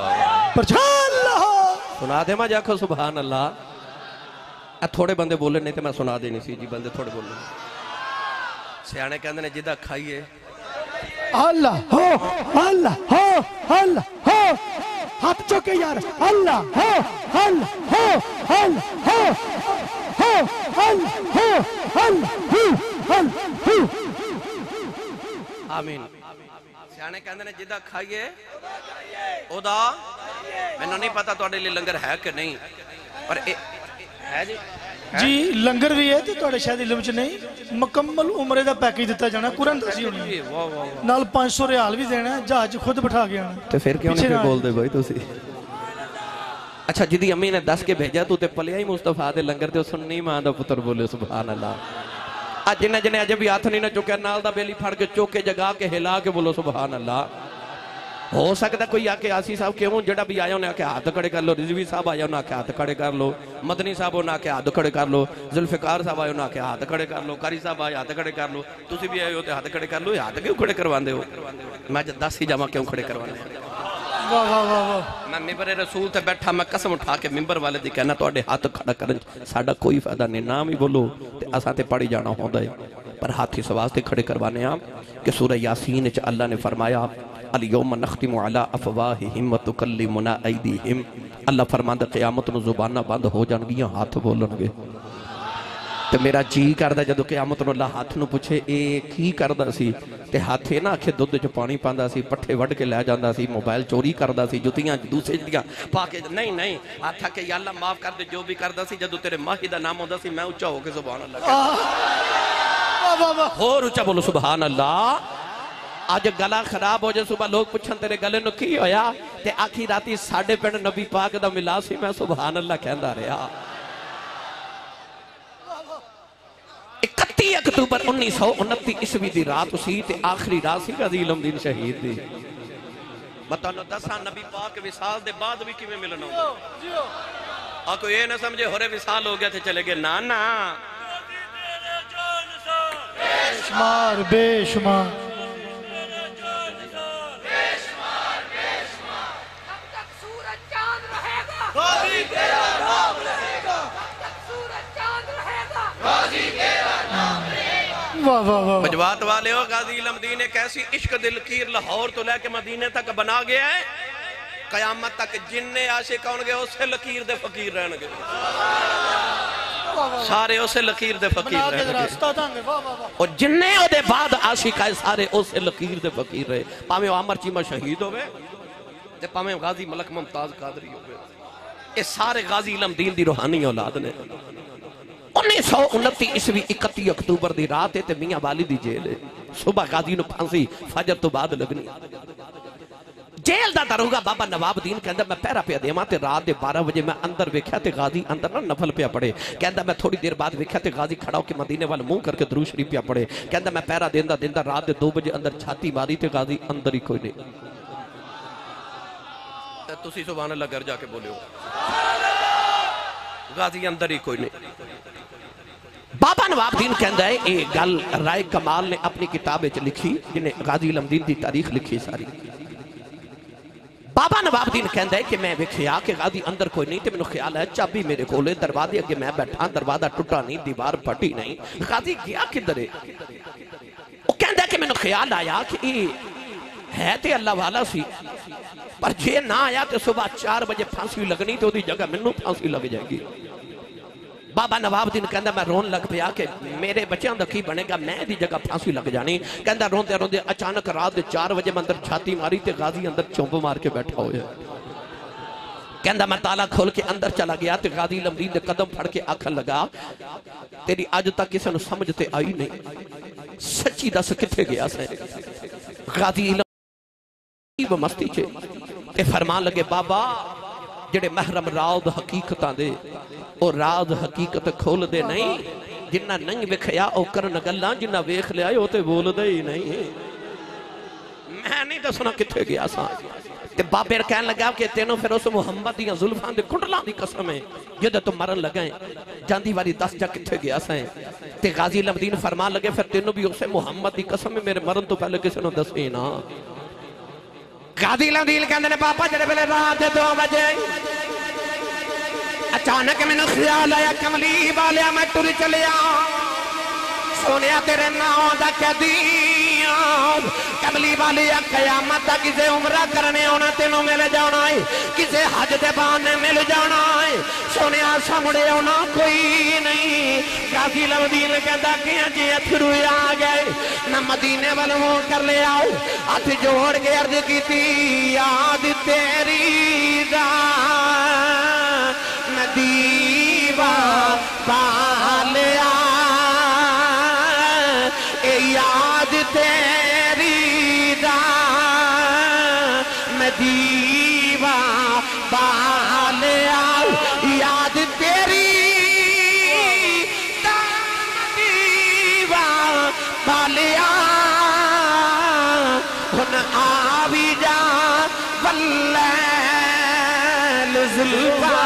سنا دے ماں جاکھو سبحان اللہ تھوڑے بندے بولے نہیں تو میں سنا دے نہیں سی جی بندے تھوڑے بولے سیانے کہندے نے جدہ کھائیے اللہ ہو اللہ ہو اللہ ہو ہاتھ چوکے یار اللہ ہو اللہ ہو اللہ ہو اللہ ہو اللہ ہو آمین سیانے کہندے نے جدہ کھائیے او دا میں نے نہیں پتا توڑے لئے لنگر ہے کہ نہیں پر ہے جی جی لنگر بھی ہے تو توڑے شاید علم چ نہیں مکمل عمرے دا پیکیج دیتا جانا قرآن دسی ہونی نال 500 ریال بھی دینا ہے جہاز خود بٹھا گیا تو پھر کیوں نہیں بول دے بھائی تو سی اچھا جدی امی نے 10 کے بھیجا تو تے پلیا ہی مصطفیٰ دے لنگر تے سننی ماں دا پتر بولے سبحان اللہ آج جنہیں جنہیں عجب ہاتھ نہیں نہ چکے نال دا بیلی پھڑ کے چوکے جگا کے ہلا کے بولو سبحان اللہ ہو سکتا کوئی آکے آسی صاحب کیوں جڑا بھی آیا انہیں آکے ہاتھ کھڑے کر لو رضوی صاحب آیا انہیں آکے ہاتھ کھڑے کر لو مدنی صاحب انہیں آکے ہاتھ کھڑے کر لو ذوالفقار صاحب آیا انہیں آکے ہاتھ کھڑے کر لو قاری صاحب آیا ہاتھ کھڑے کر لو تسی بھی آئے ہوتے ہاتھ کھڑے کر لو ہاتھ کیوں کھڑے کرواندے ہو میں جب 10 ہی جامع کیوں کھڑے کرواندے میں ممبر رسول تے بیٹھا میں قسم اٹھا کے ممبر والے دی کہنا تو اڈے ہاتھ کھڑا کرن ساڑا کوئی فائدہ نہیں نام ہی بولو تے اساں تے پڑھی جانا ہوندہ ہے پر ہاتھ اس واسطے کھڑے کروانے آپ کہ سورہ یاسین چ اللہ نے فرمایا الیوم نختم علی افواہہم وتکلمنا ایدیہم، اللہ فرماندا قیامت نو زباناں بند ہو جان گیاں، ہاتھ بولن گے۔ تے میرا جی کردا جدو قیامت نو اللہ ہاتھ نو پوچھے اے کی کردا سی تے ہاتھے نہ آکھے دودھ چ پانی پاندا سی، پٹھے وڈ کے لے جاندا سی، موبائل چوری کردا سی، جتیاں دوسرے جتیاں پا کے نہیں ہاتھ کہ یا اللہ معاف کر دے جو بھی کردا سی، جدو تیرے ماہی دا نام ہوندا سی میں اونچا ہو کے سبحان اللہ کہتا اور اونچا بولو سبحان اللہ۔ آج گلا خراب ہو جائے صبح لوگ پوچھن تیرے گلے نو کی ہویا تے آخی راتی ساڑھے پنڈ نبی پاک دا ملا سی میں سبحان اللہ کہندا رہا۔ 31 اکتوبر 1929 عیسوی دی رات سی تے آخری رات سی غازی علم دین شہید دی۔ بتاؤ دساں نبی پاک وصال دے بعد بھی کیویں ملنا ہوندا؟ آکو یہ نہ سمجھے ہورے وصال ہو گیا تھے چلے گئے، نا نا بے شمار بے شمار مجوات والے ہو غازی علم دین ایک ایسی عشق دل کیر لاہور تو لے کے مدینے تک بنا گیا ہے، قیامت تک جننے عاشق ہوں گے اسے لکیر دے فقیر رہن گے، سارے اسے لکیر دے فقیر رہن گے، اور جننے او دے بعد عاشق آئے سارے اسے لکیر دے فقیر رہے، پاہمیں عامر چیمہ شہید ہوئے تے پاہمیں غازی ملک ممتاز قادری ہوئے، اس سارے غازی علم دین دی روحانی اولاد نے 1929 عیسوی 31 اکتوبر دی رات ہے تے میاں والی دی جیل ہے، صبح غازی نو پھانسی فجر تو بعد لگنی، جیل دا داروغہ بابا نواب دین کہندا میں پہرا پیا دیواں تے رات دے 12 بجے میں اندر ویکھیا تے غازی اندر نہ نفل پیا پڑے، کہندا میں تھوڑی دیر بعد ویکھیا تے غازی کھڑا ہو کے مدینے وال منہ کر کے درود شریف پیا پڑے، کہندا میں پہرا دیندا رات دے 2 بجے اندر چھاتی ماری تے غازی اندر ہی کوئی نہیں۔ تسی سبحان اللہ گھر جا کے بولے ہو، غازی اندر ہی کوئی نہیں۔ بابا نواب دین کہندا ہے اے گل رائے کمال نے اپنی کتاب وچ لکھی جنہیں غازی علم دین دی تاریخ لکھی ساری۔ بابا نواب دین کہندا ہے کہ میں ویکھیا کہ غازی اندر کوئی نہیں تے مینوں خیال ہے چابی میرے کولے، دروازے اگے میں بیٹھا، دروازہ ٹوٹا نہیں، دیوار پھٹی نہیں، غازی گیا کدھر ہے؟ وہ کہندا ہے کہ مینوں خیال آیا کہ اے ہے تے اللہ والا سی، پر جے نہ آیا تے صبح 4 بجے پھانسی لگنی تو دی جگہ مینوں پھانسی لگ جائے گی۔ بابا نواب دین کہندا میں رون لگ پیا کہ میرے بچیاں دا کی بنے گا، میں دی جگہ پھانسی لگ جانی۔ کہندا روندے روندے اچانک رات دے 4 بجے میں اندر چھاتی ماری تے غازی اندر چونپ مار کے بیٹھا ہوئے، کہندا میں تالا کھول کے اندر چلا گیا تے غازی علم دین دے قدم پھڑ کے آکھن لگا تیری اج تک کسے نو سمجھتے آئی نہیں، سچی دس کتھے گیا سے؟ غازی علم وہ مستی چھے تے فرمان لگے بابا جڑے محرم راز حقیقتاں دے اور راز حقیقت کھول دے نہیں، جنہ نہیں وکھیا او کرن گلاں، جنہ ویکھ لیا او تے بول دے ہی نہیں، میں نہیں دسنا کتھے گیا سا۔ تے بابر کہن لگا کہ تینوں پھر اس محمد دیاں زلفان دے کنڈلاں دی قسم ہے جدے تو مرن لگائیں جاندی والی 10 جا کتھے گیا سائیں۔ تے غازی علم دین فرمان لگے پھر تینوں بھی اسے محمد دی قسم ہے میرے مرن تو پہلے کسی نو دسے نا۔ غازی علم دین کہندے نے پاپا جڑے پہلے رات 2 بجے اچانک میں نے خیال آیا کملی والیا میں ٹر چلیا سونیا تیرے ناؤں دا قدیاں کملی والیا قیامت دا کسے عمرہ کرنے ہونا تینوں مل جانا ہے، کسے حج دے بانے مل جانا ہے، سونیا سامڑے ہونا کوئی نہیں۔ غازی علم دین کہندا کہ جی اتھرو آ گئے نہ مدینے والوں کر لے آؤ، ہاتھ جوڑ کے عرض کی تھی یاد تیری دا دیوان بالیا اے یاد تیری دا میں دیوان بالیا یاد تیری دا دیوان بالیا ہن آوی جا واللیل زلفا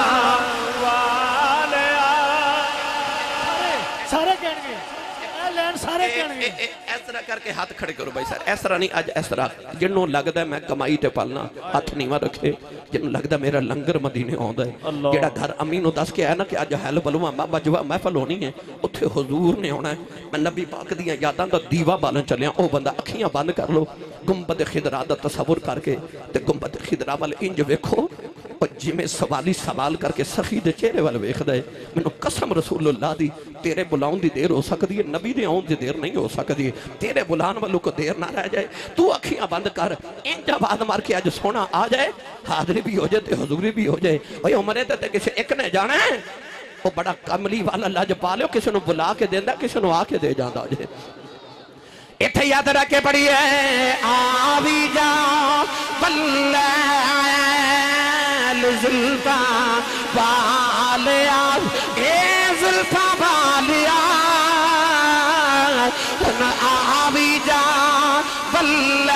طرح کر کے ہاتھ کھڑے کرو بھائی سر، اس طرح نہیں، اج اس طرح جنوں لگدا ہے میں کمائی تے پالنا ہاتھ نیواں رکھے، جنوں لگدا میرا لنگر مدینے آوندا ہے، جیڑا گھر امی نو دس کے آیا نا کہ اج حل بلواں بابا جوا محفل ہونی ہے، اوتھے حضور نے آنا ہے، میں نبی پاک دیاں یاداں دا دیوا بالن چلیا، او بندہ اکھیاں بند کر لو، گنبد خضرا دا تصور کر کے تے گنبد خضرا وال انج ویکھو، اور جی میں سوالی سوال کر کے سخی دے چہرے وال ویکھدا ہے، مینوں قسم رسول اللہ دی تیرے بلاؤں دی دیر ہو سکتی ہے، نبی دے آؤں دی دیر نہیں ہو سکتی ہے، تیرے بلان والوں کو دیر نہ رہ جائے، تو اکھیاں بند کر، انجا بعد مار کے آج سونا آ جائے، حاضری بھی ہو جائے تے حضوری بھی ہو جائے، اوہ عمرے تے کسی ایک نے جانا ہے، وہ بڑا کملی والا لاج پالے ہو، کسی نو بلا کے دیندہ، کسی نو آ کے دے جاندہ جائے۔ اتھے یاد رکھے پڑی ہے آوی جا واللیل زلفا والیا اے زلفا والیا آوی جا واللیل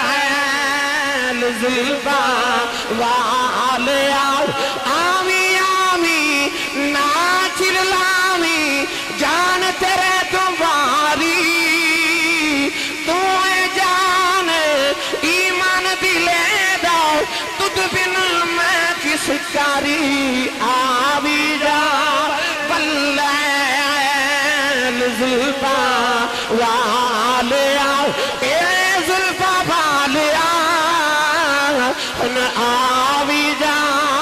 زلفا والیا آوی آوی ناچر لاوی جان تیرے تمہاری سکاری آوی جا واللیل زلفا والیا اے زلفا والیا آوی جا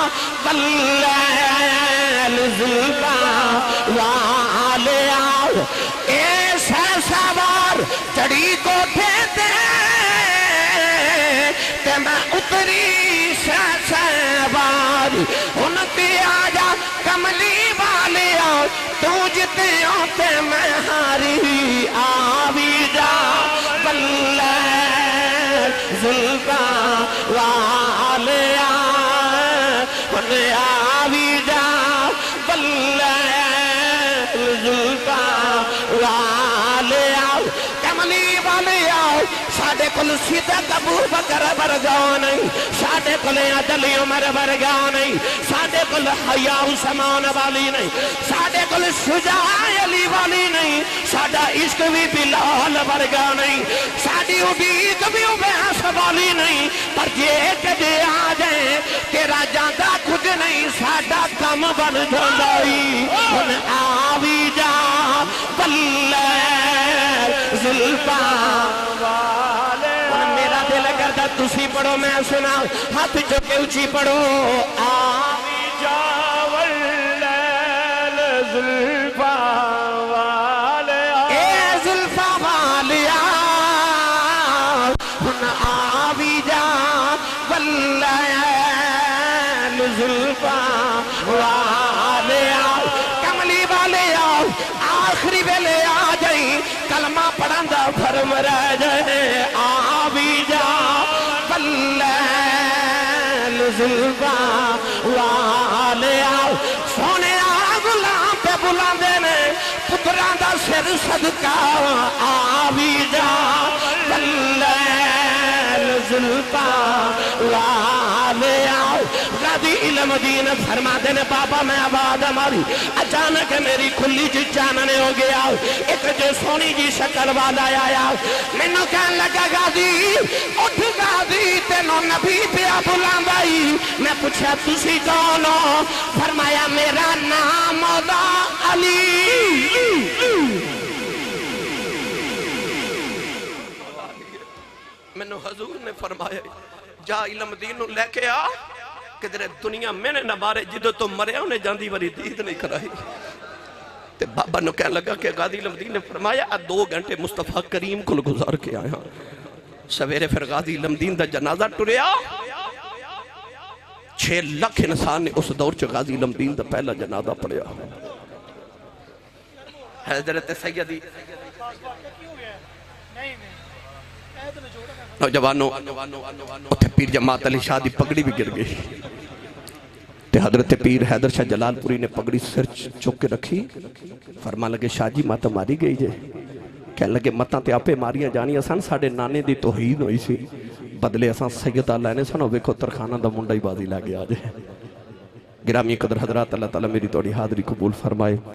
واللیل زلفا والیا اے سوار چڑی کو پھیتے تے میں اتری سوار ان پہ آجا کملی والیا تو جتے ہوتے میں ہاری آوی جا واللیل زلفا والیا آوی جا واللیل زلفا والیا کملی والیا ساڑھے کل صدق ابو بکر برگا نہیں، ساڑھے کل عدل عمر برگا نہیں، ساڑھے کل حیاء عثمان والی نہیں، ساڑھے کل شجاع علی والی نہیں، ساڑھا عشق بھی بلال برگا نہیں، ساڑھی عبید بھی عبیس والی نہیں، پر یہ کدے آ جائیں تیرا جاندہ کچھ نہیں، ساڑھا کم بن جاندائی ان آوی جا واللیل زلفا میرا دل کرتا تسی پڑھو میں سنا ہاتھ چکے اچھی پڑھو آوی جا واللیل زلفا والیا اے زلفا والیا آوی جا واللیل زلفا والیا کملی والیا آخری ویلے آ جائیں کلمہ پڑھاندہ فرم رہ جائے آوی جا واللیل زلفا والیا سونے غلام پہ بلا دینے پتران دا سر صدقہ آوی جا واللیل زلفا والیا غازی علم دین فرما دینے بابا میں آباد ہماری اچانک میری کھلی جی چاننے ہو گیا ایک جو سونی جی شکل والا آیا میں نو کہنے لگا غازی اٹھ غازی تینو نبی پیا بلان بائی میں پوچھا تسی کونو فرمایا میرا نام مولا علی میں نو حضور نے فرمایا جا علم دینو لے کے آ کہ در دنیا میں نے نہ مارے جدو تو مرے انہیں جاندی وری دید نہیں کرائی تے بابا نو کہنے لگا کہ غازی علم دین نے فرمایا 2 گھنٹے مصطفیٰ کریم کو گزار کے آیا سویرے پھر غازی علم دین دا جنازہ ٹریا 6 لاکھ انسان نے اس دور چ غازی علم دین دا پہلا جنازہ پڑھیا حضرت سیدی نوجوانوں اتھے پیر جماعت علی شاہ دی پگڑی بھی گر گئی تے حضرت پیر حیدر شاہ جلال پوری نے پگڑی سر چک کے رکھی فرما لگے شاہ جی ماتا ماری گئی جے کہنے لگے ماتا تے آپے ماریاں جانی اسان ساڑھے نانے دی توحید ہوئی سی بدلے اسان سیدہ لینے سنو ویکھو ترخانہ دا منڈا ہی بازی لگے آجے گرامی قدر حضرات اللہ تعالیٰ میری توڑی حاضری قبول فرمائے